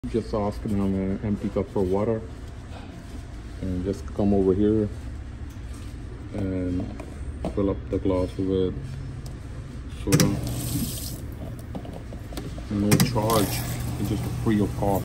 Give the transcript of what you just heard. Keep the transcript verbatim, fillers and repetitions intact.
Just asking him an empty cup for water, and just come over here and fill up the glass with soda. No charge, it's just free of cost.